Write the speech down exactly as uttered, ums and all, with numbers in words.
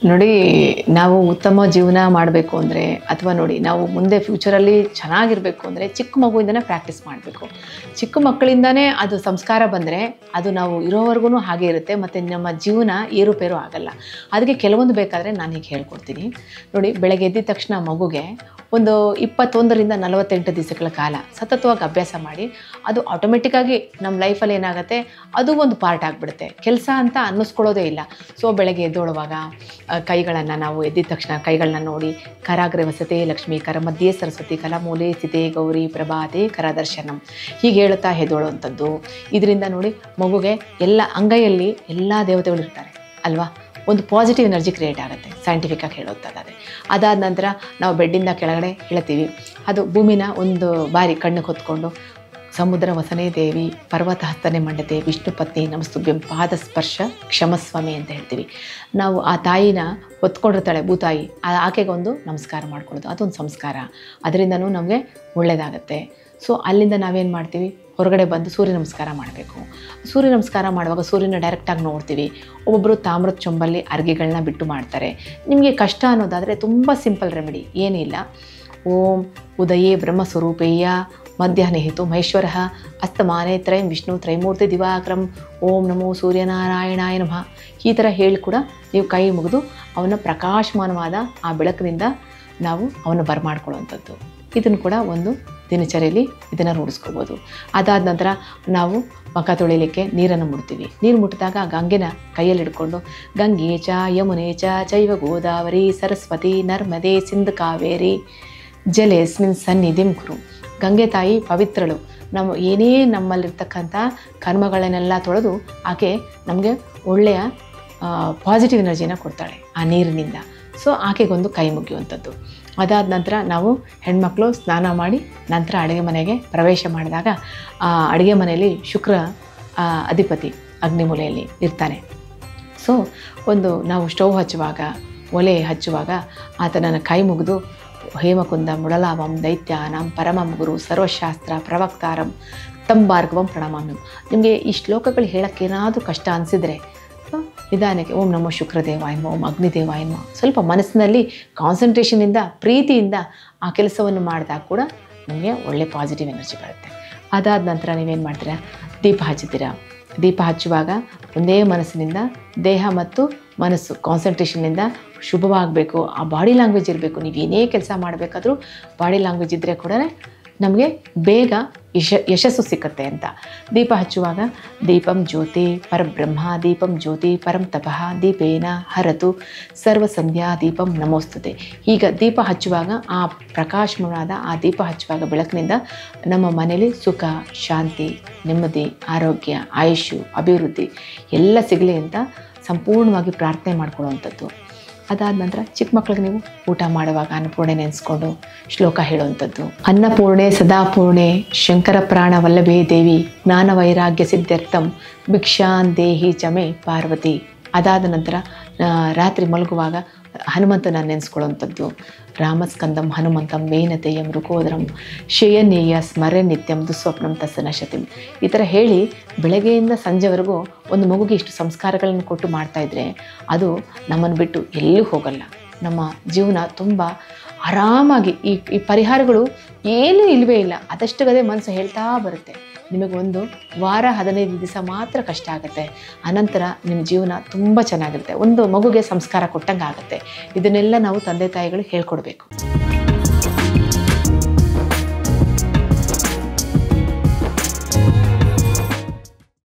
ನೋಡಿ, ನಾವು ಉತ್ತಮ ಜೀವನ ಮಾಡಬೇಕು ಅಂದರೆ ಅಥವಾ ನೋಡಿ ನಾವು ಮುಂದೆ ಫ್ಯೂಚರಲ್ಲಿ ಚೆನ್ನಾಗಿರಬೇಕು ಅಂದರೆ ಚಿಕ್ಕ ಮಗುವಿಂದನೇ ಪ್ರಾಕ್ಟೀಸ್ ಮಾಡಬೇಕು. ಚಿಕ್ಕ ಮಕ್ಕಳಿಂದನೇ ಅದು ಸಂಸ್ಕಾರ ಬಂದರೆ ಅದು ನಾವು ಇರೋವರೆಗೂ ಹಾಗೆ ಇರುತ್ತೆ ಮತ್ತು ನಮ್ಮ ಜೀವನ ಏರುಪೇರು ಆಗಲ್ಲ. ಅದಕ್ಕೆ ಕೆಲವೊಂದು ಬೇಕಾದರೆ ನಾನು ಹೀಗೆ ಹೇಳ್ಕೊಡ್ತೀನಿ ನೋಡಿ. ಬೆಳಗ್ಗೆ ಎದ್ದಿದ ತಕ್ಷಣ ಮಗುಗೆ ಒಂದು ಇಪ್ಪತ್ತೊಂದರಿಂದ ನಲವತ್ತೆಂಟು ದಿವಸಗಳ ಕಾಲ ಸತತವಾಗಿ ಅಭ್ಯಾಸ ಮಾಡಿ ಅದು ಆಟೋಮೆಟಿಕ್ಕಾಗಿ ನಮ್ಮ ಲೈಫಲ್ಲಿ ಏನಾಗುತ್ತೆ, ಅದು ಒಂದು ಪಾರ್ಟ್ ಆಗಿಬಿಡುತ್ತೆ. ಕೆಲಸ ಅಂತ ಅನ್ನಿಸ್ಕೊಳ್ಳೋದೇ ಇಲ್ಲ. ಸೊ ಬೆಳಗ್ಗೆ ಎದ್ದೊಳುವಾಗ ಕೈಗಳನ್ನು ನಾವು ಎದ್ದಿದ ತಕ್ಷಣ ಕೈಗಳನ್ನ ನೋಡಿ ಕರಾಗ್ರೆ ವಸತೆ ಲಕ್ಷ್ಮೀ, ಕರ ಮಧ್ಯೆ ಸರಸ್ವತಿ, ಕಲಮೂಲೆ ಸ್ಥಿತೆ ಗೌರಿ ಪ್ರಭಾತೆ ಕರದರ್ಶನಂ ಹೀಗೆ ಹೇಳುತ್ತಾ ಎದ್ದೊಳುವಂಥದ್ದು. ಇದರಿಂದ ನೋಡಿ ಮಗುಗೆ ಎಲ್ಲ ಅಂಗೈಯಲ್ಲಿ ಎಲ್ಲ ದೇವತೆಗಳು ಇರ್ತಾರೆ ಅಲ್ವಾ, ಒಂದು ಪಾಸಿಟಿವ್ ಎನರ್ಜಿ ಕ್ರಿಯೇಟ್ ಆಗುತ್ತೆ ಸೈಂಟಿಫಿಕ್ಕಾಗಿ ಹೇಳೋದಾದರೆ. ಅದಾದ ನಂತರ ನಾವು ಬೆಡ್ಡಿಂದ ಕೆಳಗಡೆ ಹೇಳ್ತೀವಿ, ಅದು ಭೂಮಿನ ಒಂದು ಬಾರಿ ಕಣ್ಣು ಹೊತ್ಕೊಂಡು ಸಮುದ್ರ ವಸನೇ ದೇವಿ ಪರ್ವತ ಹಸ್ತನೆ ಮಂಡತೆ ವಿಷ್ಣು ಪತ್ನಿ ನಮಸ್ತುಭ್ಯಂ ಪಾದ ಸ್ಪರ್ಶ ಕ್ಷಮಸ್ವಾಮಿ ಅಂತ ಹೇಳ್ತೀವಿ. ನಾವು ಆ ತಾಯಿನ ಹೊತ್ಕೊಂಡಿರ್ತಾಳೆ ಭೂತಾಯಿ, ಆಕೆಗೆ ಒಂದು ನಮಸ್ಕಾರ ಮಾಡ್ಕೊಳ್ಳೋದು, ಅದೊಂದು ಸಂಸ್ಕಾರ. ಅದರಿಂದನೂ ನಮಗೆ ಒಳ್ಳೆಯದಾಗತ್ತೆ. ಸೊ ಅಲ್ಲಿಂದ ನಾವೇನು ಮಾಡ್ತೀವಿ, ಹೊರಗಡೆ ಬಂದು ಸೂರ್ಯ ನಮಸ್ಕಾರ ಮಾಡಬೇಕು. ಸೂರ್ಯ ನಮಸ್ಕಾರ ಮಾಡುವಾಗ ಸೂರ್ಯನ ಡೈರೆಕ್ಟಾಗಿ ನೋಡ್ತೀವಿ. ಒಬ್ಬೊಬ್ಬರು ತಾಮ್ರದ ಚೊಂಬಲ್ಲಿ ಅರ್ಗೆಗಳನ್ನ ಬಿಟ್ಟು ಮಾಡ್ತಾರೆ. ನಿಮಗೆ ಕಷ್ಟ ಅನ್ನೋದಾದರೆ ತುಂಬ ಸಿಂಪಲ್ ರೆಮಿಡಿ, ಏನಿಲ್ಲ. ಓಂ ಉದಯೇ ಬ್ರಹ್ಮಸ್ವರೂಪೇಯ ಮಧ್ಯಾಹ್ನ ಹೇತು ಮಹೇಶ್ವರ ಅಸ್ತಮಾನೆ ತ್ರಯಂ ವಿಷ್ಣು ತ್ರೈಮೂರ್ತಿ ದಿವಾಕರಂ ಓಂ ನಮೋ ಸೂರ್ಯನಾರಾಯಣಾಯ ನಮಃ ಈ ಥರ ಹೇಳಿ ಕೂಡ ನೀವು ಕೈ ಮುಗಿದು ಅವನ ಪ್ರಕಾಶಮಾನವಾದ ಆ ಬೆಳಕಿನಿಂದ ನಾವು ಅವನ್ನ ಬರಮಾಡ್ಕೊಳ್ಳುವಂಥದ್ದು. ಇದನ್ನು ಕೂಡ ಒಂದು ದಿನಚರಿಯಲ್ಲಿ ಇದನ್ನು ರೂಢಿಸ್ಕೋಬೋದು. ಅದಾದ ನಂತರ ನಾವು ಮುಖ ತೊಳಿಲಿಕ್ಕೆ ನೀರನ್ನು ಮುಡ್ತೀವಿ. ನೀರು ಮುಟ್ಟಿದಾಗ ಗಂಗೆನ ಕೈಯಲ್ಲಿ ಹಿಡ್ಕೊಂಡು ಗಂಗೆ ಚ ಯಮುನೆ ಚ ಚೈವ ಗೋದಾವರಿ ಸರಸ್ವತಿ ನರ್ಮದೆ ಸಿಂಧು ಕಾವೇರಿ ಜಲೇಸ್ಮಿನ್ ಸನ್ನಿಧಿಂ ಕುರು. ಗಂಗೆ ತಾಯಿ ಪವಿತ್ರಳು. ನಮ್ಮ ಏನೇ ನಮ್ಮಲ್ಲಿರ್ತಕ್ಕಂಥ ಕರ್ಮಗಳನ್ನೆಲ್ಲ ತೊಳೆದು ಆಕೆ ನಮಗೆ ಒಳ್ಳೆಯ ಪಾಸಿಟಿವ್ ಎನರ್ಜಿನ ಕೊಡ್ತಾಳೆ ಆ ನೀರಿನಿಂದ. ಸೊ ಆಕೆಗೊಂದು ಕೈ ಮುಗಿಯುವಂಥದ್ದು. ಅದಾದ ನಂತರ ನಾವು ಹೆಣ್ಮಕ್ಳು ಸ್ನಾನ ಮಾಡಿ ನಂತರ ಅಡುಗೆ ಮನೆಗೆ ಪ್ರವೇಶ ಮಾಡಿದಾಗ ಆ ಅಡುಗೆ ಮನೆಯಲ್ಲಿ ಶುಕ್ರ ಅಧಿಪತಿ ಅಗ್ನಿಮೂಲೆಯಲ್ಲಿ ಇರ್ತಾನೆ. ಸೊ ಒಂದು ನಾವು ಸ್ಟವ್ ಹಚ್ಚುವಾಗ ಒಲೆ ಹಚ್ಚುವಾಗ ಆತನನ್ನು ಕೈ ಮುಗಿದು ಹೇಮಕುಂದ ಮುಡಲಾಭಂ ದೈತ್ಯಾನಂ ಪರಮಂ ಗುರು ಸರ್ವಶಾಸ್ತ್ರ ಪ್ರವಕ್ತಾರಂ ತಂಬಾರ್ಗವಂ ಪ್ರಣಾಮಂ. ನಿಮಗೆ ಈ ಶ್ಲೋಕಗಳು ಹೇಳೋಕ್ಕೇನಾದರೂ ಕಷ್ಟ ಅನಿಸಿದರೆ ನಿಧಾನಕ್ಕೆ ಓಂ ನಮೋ ಶುಕ್ರದೇವಾಯ ನಮಃ ಓಂ ಅಗ್ನಿದೇವಾಯ ನಮಃ ಸ್ವಲ್ಪ ಮನಸ್ಸಿನಲ್ಲಿ ಕಾನ್ಸಂಟ್ರೇಷನಿಂದ ಪ್ರೀತಿಯಿಂದ ಆ ಕೆಲಸವನ್ನು ಮಾಡಿದಾಗ ಕೂಡ ನಿಮಗೆ ಒಳ್ಳೆ ಪಾಸಿಟಿವ್ ಎನರ್ಜಿ ಬರುತ್ತೆ. ಅದಾದ ನಂತರ ನೀವೇನು ಮಾಡ್ತೀರಾ, ದೀಪ ಹಚ್ಚುತ್ತೀರಾ. ದೀಪ ಹಚ್ಚುವಾಗ ಒಂದೇ ಮನಸ್ಸಿನಿಂದ ದೇಹ ಮತ್ತು ಮನಸ್ಸು ಕಾನ್ಸಂಟ್ರೇಷನ್ನಿಂದ ಶುಭವಾಗಬೇಕು. ಆ ಬಾಡಿ ಲ್ಯಾಂಗ್ವೇಜ್ ಇರಬೇಕು. ನೀವು ಏನೇ ಕೆಲಸ ಮಾಡಬೇಕಾದ್ರೂ ಬಾಡಿ ಲ್ಯಾಂಗ್ವೇಜ್ ಇದ್ದರೆ ಕೂಡ ನಮಗೆ ಬೇಗ ಯಶ ಯಶಸ್ಸು ಸಿಕ್ಕತ್ತೆ ಅಂತ. ದೀಪ ಹಚ್ಚುವಾಗ ದೀಪಂ ಜ್ಯೋತಿ ಪರಬ್ರಹ್ಮ ದೀಪಂ ಜ್ಯೋತಿ ಪರಂ ತಪಃ ದೀಪೇನ ಹರತು ಸರ್ವ ಸಂಧ್ಯಾ ದೀಪಂ ನಮೋಸ್ತುತೆ. ಈಗ ದೀಪ ಹಚ್ಚುವಾಗ ಆ ಪ್ರಕಾಶಮಾನವಾದ ಆ ದೀಪ ಹಚ್ಚುವಾಗ ಬೆಳಕಿನಿಂದ ನಮ್ಮ ಮನೇಲಿ ಸುಖ ಶಾಂತಿ ನೆಮ್ಮದಿ ಆರೋಗ್ಯ ಆಯುಷು ಅಭಿವೃದ್ಧಿ ಎಲ್ಲ ಸಿಗಲಿ ಅಂತ ಸಂಪೂರ್ಣವಾಗಿ ಪ್ರಾರ್ಥನೆ ಮಾಡ್ಕೊಳ್ಳುವಂಥದ್ದು. ಅದಾದ ನಂತರ ಚಿಕ್ಕ ಮಕ್ಕಳಿಗೆ ನೀವು ಊಟ ಮಾಡುವಾಗ ಅನ್ನಪೂರ್ಣೆ ನೆನೆಸ್ಕೊಂಡು ಶ್ಲೋಕ ಹೇಳುವಂಥದ್ದು. ಅನ್ನಪೂರ್ಣೆ ಸದಾಪೂರ್ಣೆ ಶಂಕರ ಪ್ರಾಣ ವಲ್ಲಭೇ ದೇವಿ ಜ್ಞಾನ ವೈರಾಗ್ಯ ಸಿದ್ಧಾರ್ಥಂ ಭಿಕ್ಷಾನ್ ದೇಹಿ ಚಮೆ ಪಾರ್ವತಿ. ಅದಾದ ನಂತರ ರಾತ್ರಿ ಮಲಗುವಾಗ ಹನುಮಂತನ ನೆನೆಸ್ಕೊಳ್ಳುವಂಥದ್ದು. ರಾಮಸ್ಕಂದಂ ಹನುಮಂತಂ ಮೇನತೆಯಂ ರುಕೋದರಂ ಶಯನೇಯ ಸ್ಮರೆ ನಿತ್ಯಂ ದುಸ್ವಪ್ನಂ ತಸ್ಸನ ಶತಿಂ. ಈ ಥರ ಹೇಳಿ ಬೆಳಗ್ಗೆಯಿಂದ ಸಂಜೆವರೆಗೂ ಒಂದು ಮಗುಗೆ ಇಷ್ಟು ಸಂಸ್ಕಾರಗಳನ್ನು ಕೊಟ್ಟು ಮಾಡ್ತಾಯಿದ್ರೆ ಅದು ನಮ್ಮನ್ನು ಬಿಟ್ಟು ಎಲ್ಲೂ ಹೋಗಲ್ಲ. ನಮ್ಮ ಜೀವನ ತುಂಬ ಆರಾಮಾಗಿ ಈ ಈ ಪರಿಹಾರಗಳು ಏನೂ ಇಲ್ಲವೇ ಇಲ್ಲ. ಅದಷ್ಟು ಗದೆ ಮನಸ್ಸು ಹೇಳ್ತಾ ಬರುತ್ತೆ. ನಿಮಗೊಂದು ವಾರ ಹದಿನೈದು ದಿವಸ ಮಾತ್ರ ಕಷ್ಟ ಆಗುತ್ತೆ. ಅನಂತರ ನಿಮ್ಮ ಜೀವನ ತುಂಬ ಚೆನ್ನಾಗಿರುತ್ತೆ. ಒಂದು ಮಗುಗೆ ಸಂಸ್ಕಾರ ಕೊಟ್ಟಂಗೆ ಆಗುತ್ತೆ. ಇದನ್ನೆಲ್ಲ ನಾವು ತಂದೆ ತಾಯಿಗಳು ಹೇಳ್ಕೊಡ್ಬೇಕು.